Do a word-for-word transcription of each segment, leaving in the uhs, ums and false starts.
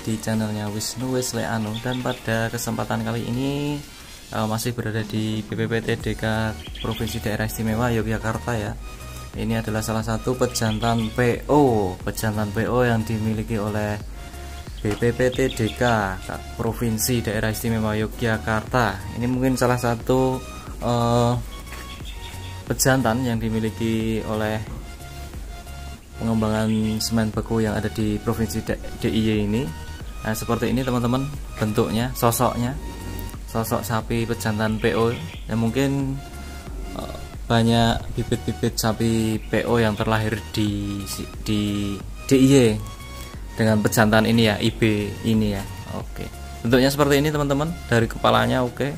di channelnya Wisnu Wisle Anu, dan pada kesempatan kali ini uh, masih berada di B P P T D K Provinsi Daerah Istimewa Yogyakarta ya. Ini adalah salah satu pejantan P O, pejantan P O yang dimiliki oleh B P P T D K Provinsi Daerah Istimewa Yogyakarta. Ini mungkin salah satu uh, pejantan yang dimiliki oleh pengembangan semen beku yang ada di Provinsi D I Y ini. Nah, seperti ini teman-teman bentuknya, sosoknya, sosok sapi pejantan P O. Ya mungkin uh, banyak bibit-bibit sapi P O yang terlahir di di D I Y dengan pejantan ini ya, I B ini ya. Oke, bentuknya seperti ini teman-teman. Dari kepalanya oke,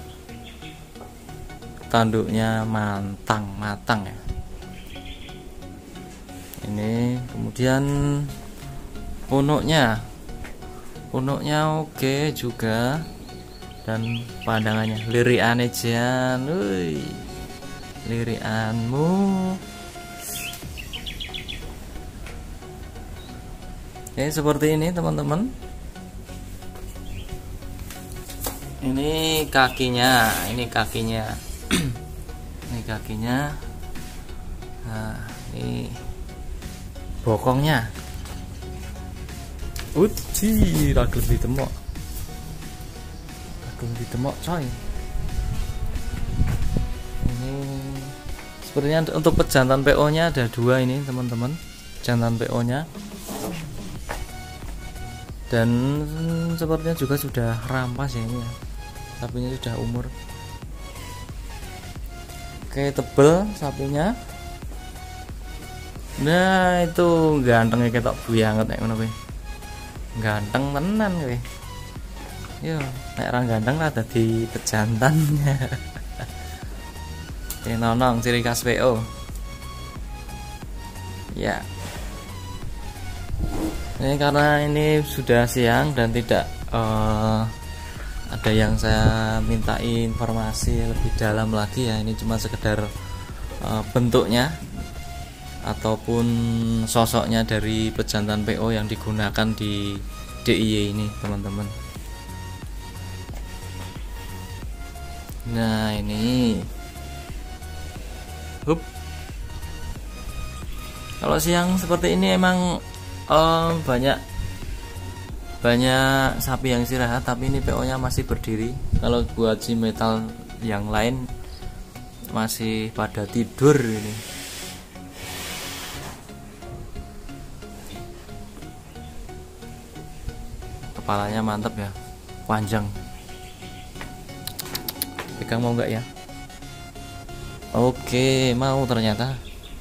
tanduknya mantang matang ya. Ini kemudian punuknya, punuknya oke juga, dan pandangannya lirian ejean, woi, lirianmu. Oke, seperti ini teman-teman. Ini kakinya, ini kakinya, ini kakinya. Nah, ini bokongnya. Uji, ragil ditemok. Ragil ditemok coy. Ini sepertinya untuk pejantan P O nya ada dua ini teman-teman. Pejantan P O nya. Dan sepertinya juga sudah rampas ya ini ya. Sapinya sudah umur. Oke, tebel sapinya. Nah, itu gantengnya ketok banget nek ngono kuwi. Ganteng tenan kuwi. Yo, nek orang ganteng lah dadi pejantannya. Ini nonong ciri khas P O. Ya. Ini karena ini sudah siang dan tidak uh, ada yang saya mintai informasi lebih dalam lagi ya. Ini cuma sekedar uh, bentuknya ataupun sosoknya dari pejantan P O yang digunakan di D I Y ini teman-teman. Nah ini, hup. Kalau siang seperti ini emang um, banyak banyak sapi yang istirahat, tapi ini P O nya masih berdiri. Kalau buat si metal yang lain masih pada tidur ini. Kepalanya mantap ya, panjang. Pegang mau nggak ya? Oke, mau ternyata.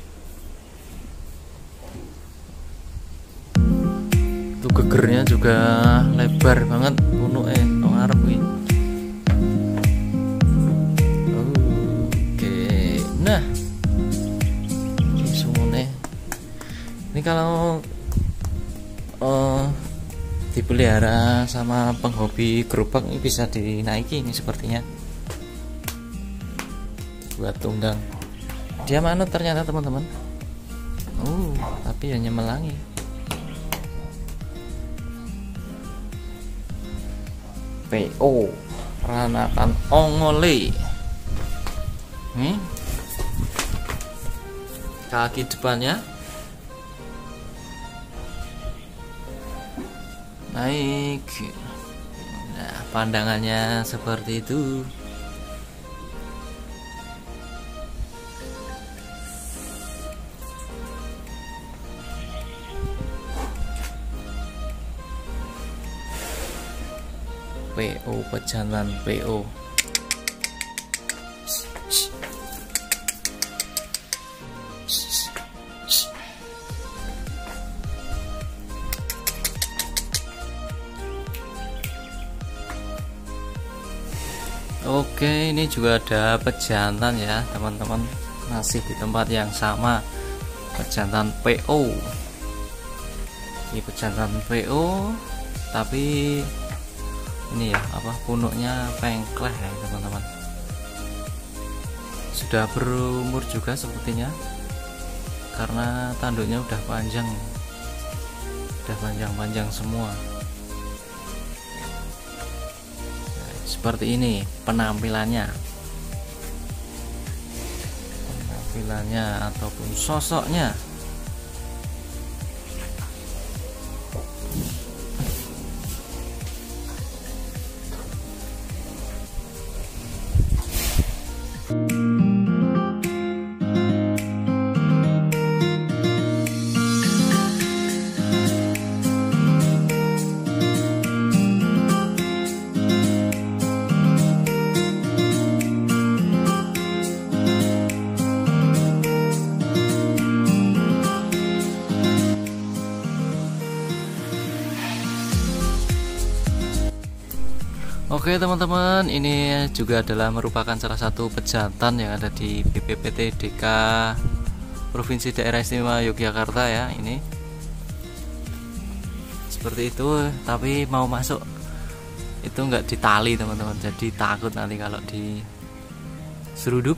Itu gegernya juga lebar banget, punuk eh, nong arep ini. Oke, nah, ini sumune. Ini kalau uh, dipelihara sama penghobi gerobak ini bisa dinaiki ini sepertinya buat tunggang. Dia manut ternyata teman-teman. Oh, tapi hanya melangi. P O Peranakan Ongole. Nih, kaki depannya naik. Nah, pandangannya seperti itu. P O, pejantan P O. Oke, ini juga ada pejantan ya teman-teman, masih di tempat yang sama, pejantan P O. Ini pejantan P O, tapi ini ya apa, punuknya pengkleh ya teman-teman. Sudah berumur juga sepertinya, karena tanduknya udah panjang, udah panjang-panjang semua. seperti ini penampilannya penampilannya ataupun sosoknya. Oke teman-teman, ini juga adalah merupakan salah satu pejantan yang ada di B P P T D K Provinsi Daerah Istimewa Yogyakarta ya. Ini seperti itu, tapi mau masuk itu nggak ditali teman-teman, jadi takut nanti kalau diseruduk.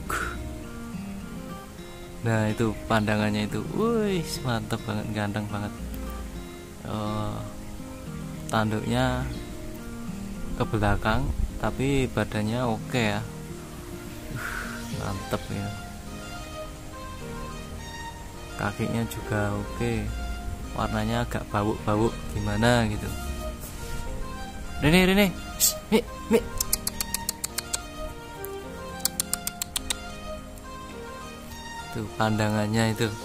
Nah itu pandangannya itu, wih mantap banget, ganteng banget. Uh, tanduknya ke belakang tapi badannya oke ya, uh, mantep ya. Kakinya juga oke, warnanya agak bau-bau gimana gitu. Rene Rene mi mi tuh pandangannya itu.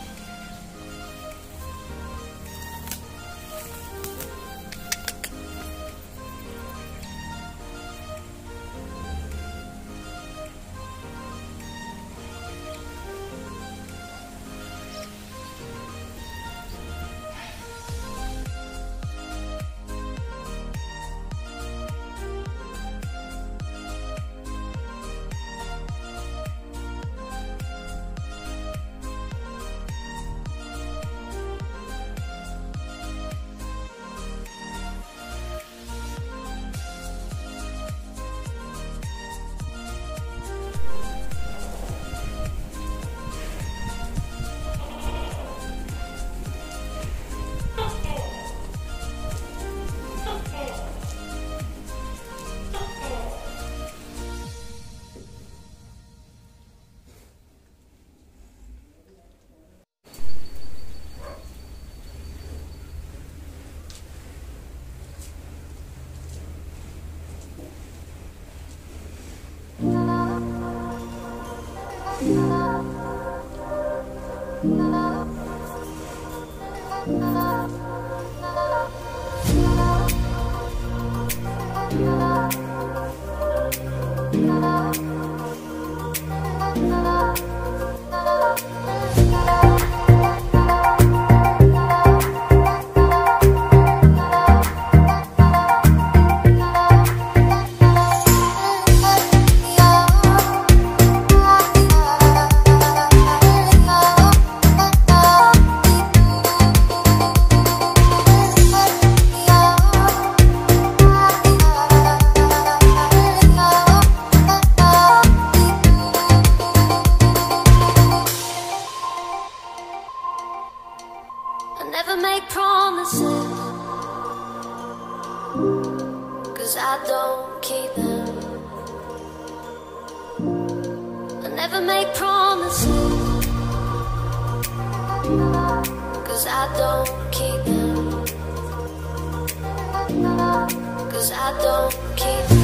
Never make promises, 'cause I don't keep them. I never make promises, 'cause I don't keep them. 'Cause I don't keep them.